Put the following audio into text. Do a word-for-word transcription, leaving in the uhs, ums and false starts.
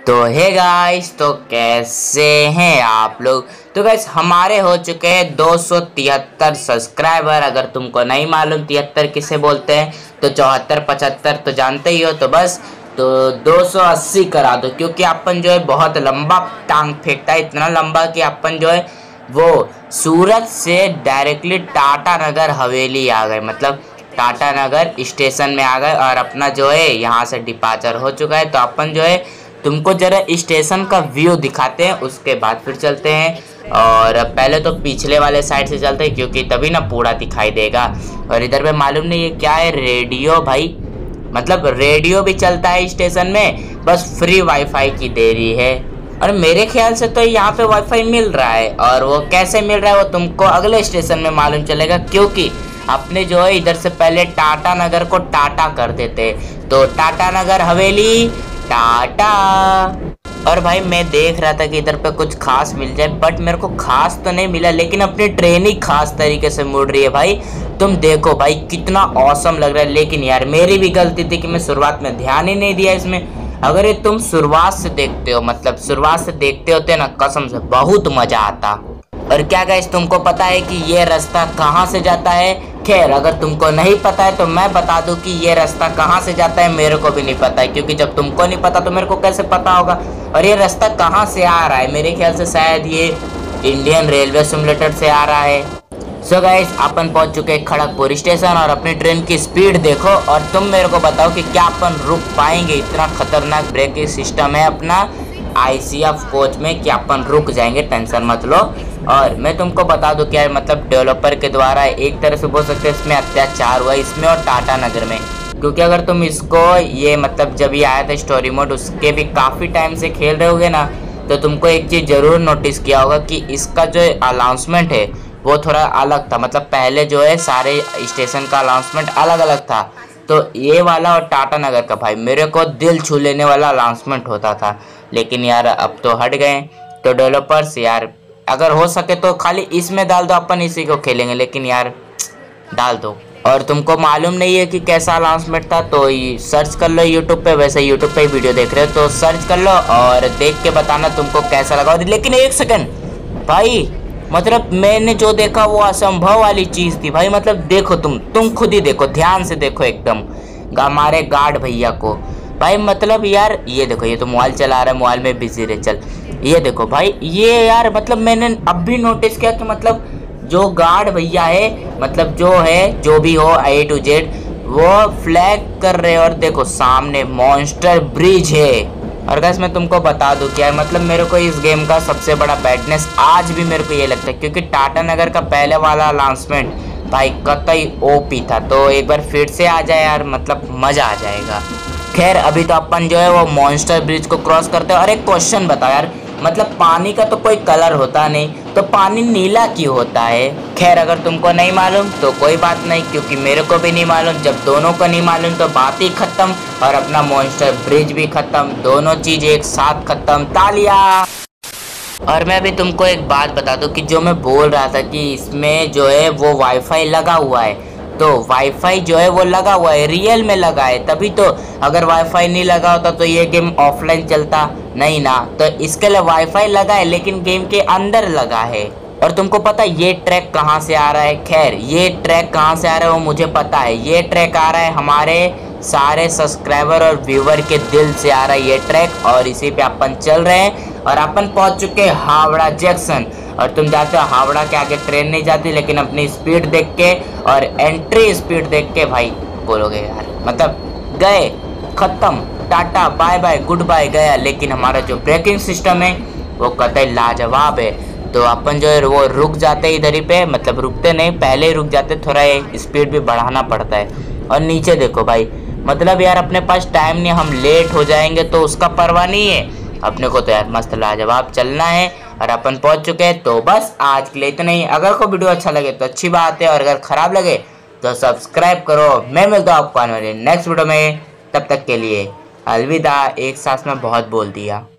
तो hey guys, तो कैसे हैं आप लोग। तो गाइस हमारे हो चुके हैं दो सौ तिहत्तर सब्सक्राइबर। अगर तुमको नहीं मालूम तिहत्तर किसे बोलते हैं तो चौहत्तर पचहत्तर तो जानते ही हो। तो बस तो दो सौ अस्सी करा दो, क्योंकि अपन जो है बहुत लंबा टांग फेंकता है, इतना लंबा कि अपन जो है वो सूरत से डायरेक्टली टाटा नगर हवेली आ गए, मतलब टाटा नगर स्टेशन में आ गए और अपना जो है यहाँ से डिपार्चर हो चुका है। तो अपन जो है तुमको जरा स्टेशन का व्यू दिखाते हैं, उसके बाद फिर चलते हैं। और पहले तो पिछले वाले साइड से चलते हैं, क्योंकि तभी ना पूरा दिखाई देगा। और इधर पे मालूम नहीं ये क्या है, रेडियो भाई, मतलब रेडियो भी चलता है स्टेशन में, बस फ्री वाईफाई की देरी है। और मेरे ख्याल से तो यहाँ पे वाईफाई मिल रहा है, और वो कैसे मिल रहा है वो तुमको अगले स्टेशन में मालूम चलेगा, क्योंकि अपने जो है इधर से पहले टाटा नगर को टाटा कर देते। तो टाटा नगर हवेली टाटा। और भाई मैं देख रहा था कि इधर पे कुछ खास मिल जाए, बट मेरे को खास तो नहीं मिला, लेकिन अपनी ट्रेन ही खास तरीके से मुड़ रही है भाई। तुम देखो भाई कितना औसम लग रहा है। लेकिन यार मेरी भी गलती थी कि मैं शुरुआत में ध्यान ही नहीं दिया इसमें। अगर ये तुम शुरुआत से देखते हो, मतलब शुरुआत से देखते होते ना, कसम से बहुत मजा आता। और क्या गाइस तुमको पता है कि ये रास्ता कहाँ से जाता है? खैर अगर तुमको नहीं पता है तो मैं बता दूं कि ये रास्ता कहाँ से जाता है। मेरे को भी नहीं पता है, क्योंकि जब तुमको नहीं पता तो मेरे को कैसे पता होगा। और ये रास्ता कहाँ से आ रहा है? मेरे ख्याल से शायद ये इंडियन रेलवे सिमुलेटर से आ रहा है। सो गाइस अपन पहुंच चुके हैं खड़गपुर स्टेशन, और अपनी ट्रेन की स्पीड देखो और तुम मेरे को बताओ कि क्या अपन रुक पाएंगे। इतना खतरनाक ब्रेकिंग सिस्टम है अपना आईसीएफ कोच में कि अपन रुक जाएंगे, टेंशन मत लो। और मैं तुमको बता दूं क्या है, मतलब डेवलपर के द्वारा एक तरह से बोल सकते हैं इसमें अत्याचार हुआ इसमें और टाटा नगर में। क्योंकि अगर तुम इसको ये मतलब जब ये आया था स्टोरी मोड, उसके भी काफ़ी टाइम से खेल रहे होगे ना, तो तुमको एक चीज़ ज़रूर नोटिस किया होगा कि इसका जो अनाउंसमेंट है वो थोड़ा अलग था। मतलब पहले जो है सारे स्टेशन का अनाउंसमेंट अलग अलग था, तो ये वाला और टाटा नगर का भाई मेरे को दिल छू लेने वाला अनाउंसमेंट होता था। लेकिन यार अब तो हट गए। तो डेवलपर्स यार अगर हो सके तो खाली इसमें डाल दो, अपन इसी को खेलेंगे, लेकिन यार डाल दो। और तुमको मालूम नहीं है कि कैसा अनाउंसमेंट था तो सर्च कर लो यूट्यूब पे। वैसे यूट्यूब पे ही वीडियो देख रहे हो तो सर्च कर लो और देख के बताना तुमको कैसा लगा। लेकिन एक सेकंड भाई, मतलब मैंने जो देखा वो असंभव वाली चीज़ थी भाई। मतलब देखो तुम तुम खुद ही देखो, ध्यान से देखो एकदम हमारे गार्ड भैया को भाई। मतलब यार ये देखो, ये तो मोबाइल चला रहा है, मोबाइल में बिजी रहे। चल ये देखो भाई, ये यार मतलब मैंने अब भी नोटिस किया कि मतलब जो गार्ड भैया है, मतलब जो है जो भी हो ए टू जेड, वो फ्लैग कर रहे हैं। और देखो सामने मॉन्स्टर ब्रिज है। और गाइस मैं तुमको बता दूं क्या है, मतलब मेरे को इस गेम का सबसे बड़ा बैडनेस आज भी मेरे को ये लगता है, क्योंकि टाटा नगर का पहले वाला अनाउंसमेंट भाई कतई ओपी था। तो एक बार फिर से आ जाए यार, मतलब मज़ा आ जाएगा। खैर अभी तो अपन जो है वो मॉन्स्टर ब्रिज को क्रॉस करते हैं। और एक क्वेश्चन बता यार, मतलब पानी का तो कोई कलर होता नहीं, तो पानी नीला क्यों होता है? खैर अगर तुमको नहीं मालूम तो कोई बात नहीं, क्योंकि मेरे को भी नहीं मालूम। जब दोनों को नहीं मालूम तो बात ही खत्म, और अपना मॉन्स्टर ब्रिज भी खत्म, दोनों चीज एक साथ खत्म। तालियां। और मैं भी तुमको एक बात बता दूं कि जो मैं बोल रहा था कि इसमें जो है वो वाईफाई लगा हुआ है, तो वाईफाई जो है वो लगा हुआ है, रियल में लगा है तभी तो। अगर वाईफाई नहीं लगा होता तो ये गेम ऑफलाइन चलता नहीं ना। तो इसके लिए वाईफाई लगा है, लेकिन गेम के अंदर लगा है। और तुमको पता है ये ट्रैक कहाँ से आ रहा है? खैर ये ट्रैक कहाँ से आ रहा है वो मुझे पता है। ये ट्रैक आ रहा है हमारे सारे सब्सक्राइबर और व्यूवर के दिल से आ रहा है ये ट्रैक, और इसी पे अपन चल रहे हैं। और अपन पहुंच चुके हैं हावड़ा जंक्शन। और तुम जाते हो हावड़ा के आगे ट्रेन नहीं जाती, लेकिन अपनी स्पीड देख के और एंट्री स्पीड देख के भाई बोलोगे यार, मतलब गए, खत्म, tata bye bye goodbye गया। लेकिन हमारा जो ब्रेकिंग सिस्टम है वो कतई लाजवाब है। तो अपन जो है वो रुक जाते हैं इधर ही पे, मतलब रुकते नहीं, पहले ही रुक जाते, थोड़ा स्पीड भी बढ़ाना पड़ता है। और नीचे देखो भाई, मतलब यार अपने पास टाइम नहीं, हम लेट हो जाएंगे तो उसका परवाह नहीं है। अपने को तो यार मस्त लाजवाब चलना है। और अपन पहुंच चुके हैं। तो बस आज के लिए इतना ही। अगर कोई वीडियो अच्छा लगे तो अच्छी बात है, और अगर खराब लगे तो सब्सक्राइब करो। मैं मिलता हूँ आपको आने वाले नेक्स्ट वीडियो में, तब तक के लिए अलविदा। एक सांस में बहुत बोल दिया।